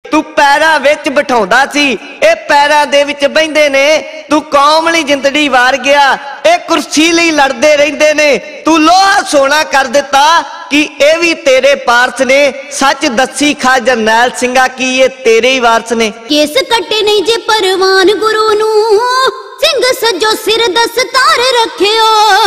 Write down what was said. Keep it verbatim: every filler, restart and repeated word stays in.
तू पैरां विच बिठाउंदा सी, ए पैरां दे विच बहिंदे ने। तू कौम लई जिंदड़ी वार गया, ए कुर्सी लई लड़दे रहिंदे ने। तू लोहा सोना कर दिता कि ए भी तेरे पारस ने। सच दसी खा जरनैल सिंघा की ये तेरे ही वारस ने। केस कट्टे नहीं जे परवान गुरु नू, सिंह सजो सिर दस्तार रखियो।